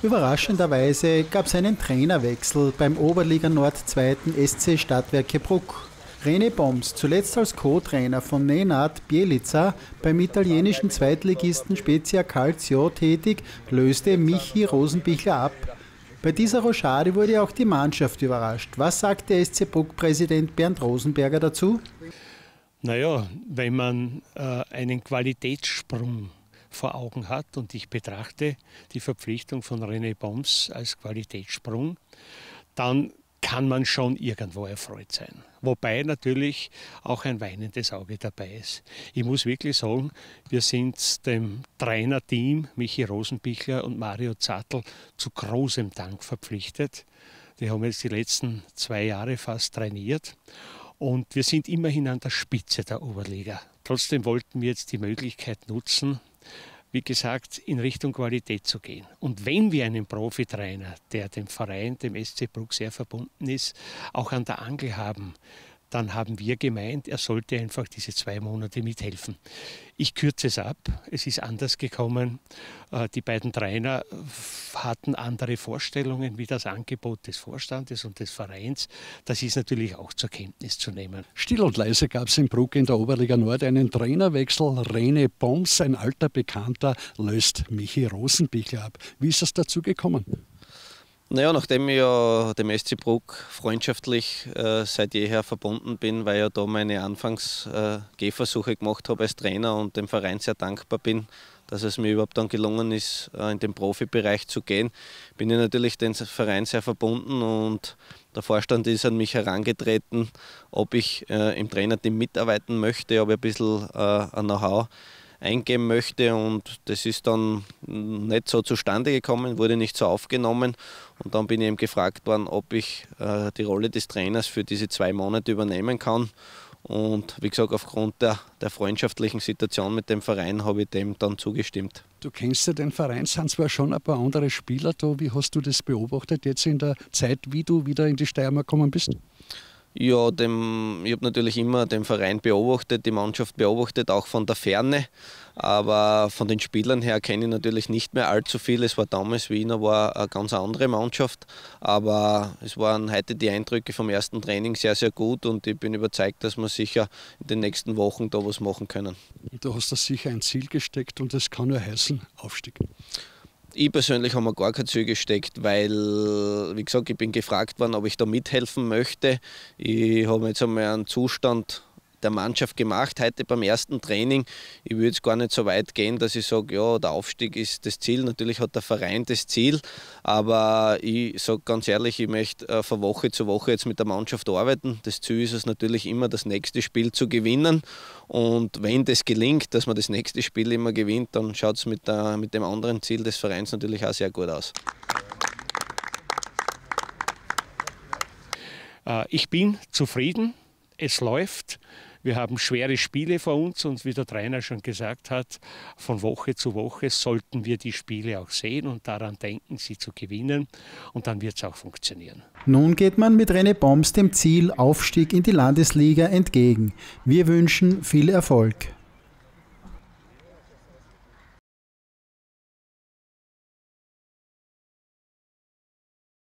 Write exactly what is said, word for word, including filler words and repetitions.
Überraschenderweise gab es einen Trainerwechsel beim Oberliga Nord zweiten S C Stadtwerke Bruck. René Boms, zuletzt als Co-Trainer von Nenad Bjelica beim italienischen Zweitligisten Spezia Calcio tätig, löste Michi Rosenbichler ab. Bei dieser Rochade wurde auch die Mannschaft überrascht. Was sagt der S C Bruck-Präsident Bernd Rosenberger dazu? Naja, wenn man äh, einen Qualitätssprung vor Augen hat und ich betrachte die Verpflichtung von René Boms als Qualitätssprung, dann kann man schon irgendwo erfreut sein. Wobei natürlich auch ein weinendes Auge dabei ist. Ich muss wirklich sagen, wir sind dem Trainerteam Michi Rosenbichler und Mario Zattl zu großem Dank verpflichtet. Die haben jetzt die letzten zwei Jahre fast trainiert. Und wir sind immerhin an der Spitze der Oberliga. Trotzdem wollten wir jetzt die Möglichkeit nutzen, wie gesagt, in Richtung Qualität zu gehen. Und wenn wir einen Profitrainer, der dem Verein, dem S C Bruck sehr verbunden ist, auch an der Angel haben, dann haben wir gemeint, er sollte einfach diese zwei Monate mithelfen. Ich kürze es ab, es ist anders gekommen. Die beiden Trainer hatten andere Vorstellungen wie das Angebot des Vorstandes und des Vereins. Das ist natürlich auch zur Kenntnis zu nehmen. Still und leise gab es in Bruck in der Oberliga Nord einen Trainerwechsel. René Boms, ein alter Bekannter, löst Michi Rosenbichler ab. Wie ist es dazu gekommen? Naja, nachdem ich ja dem S C Bruck freundschaftlich äh, seit jeher verbunden bin, weil ich ja da meine Anfangs-Gehversuche äh, gemacht habe als Trainer und dem Verein sehr dankbar bin, dass es mir überhaupt dann gelungen ist, äh, in den Profibereich zu gehen, bin ich natürlich dem Verein sehr verbunden und der Vorstand ist an mich herangetreten, ob ich äh, im Trainerteam mitarbeiten möchte, ob ich ein bisschen äh, ein Know-how eingeben möchte und das ist dann nicht so zustande gekommen, wurde nicht so aufgenommen und dann bin ich eben gefragt worden, ob ich äh, die Rolle des Trainers für diese zwei Monate übernehmen kann und wie gesagt, aufgrund der, der freundschaftlichen Situation mit dem Verein habe ich dem dann zugestimmt. Du kennst ja den Verein, sind zwar schon ein paar andere Spieler da, wie hast du das beobachtet jetzt in der Zeit, wie du wieder in die Steiermark gekommen bist? Ja, dem, ich habe natürlich immer den Verein beobachtet, die Mannschaft beobachtet, auch von der Ferne. Aber von den Spielern her kenne ich natürlich nicht mehr allzu viel. Es war damals, Wiener war eine ganz andere Mannschaft. Aber es waren heute die Eindrücke vom ersten Training sehr, sehr gut. Und ich bin überzeugt, dass wir sicher in den nächsten Wochen da was machen können. Du hast da sicher ein Ziel gesteckt und das kann nur heißen Aufstieg. Ich persönlich habe mir gar kein Ziel gesteckt, weil, wie gesagt, ich bin gefragt worden, ob ich da mithelfen möchte. Ich habe jetzt einmal einen Zustand der Mannschaft gemacht, heute beim ersten Training. Ich würde jetzt gar nicht so weit gehen, dass ich sage, ja, der Aufstieg ist das Ziel. Natürlich hat der Verein das Ziel, aber ich sage ganz ehrlich, ich möchte von Woche zu Woche jetzt mit der Mannschaft arbeiten. Das Ziel ist es natürlich immer, das nächste Spiel zu gewinnen. Und wenn das gelingt, dass man das nächste Spiel immer gewinnt, dann schaut es mit, der, mit dem anderen Ziel des Vereins natürlich auch sehr gut aus. Ich bin zufrieden, es läuft. Wir haben schwere Spiele vor uns und wie der Trainer schon gesagt hat, von Woche zu Woche sollten wir die Spiele auch sehen und daran denken, sie zu gewinnen und dann wird es auch funktionieren. Nun geht man mit René Boms dem Ziel Aufstieg in die Landesliga entgegen. Wir wünschen viel Erfolg.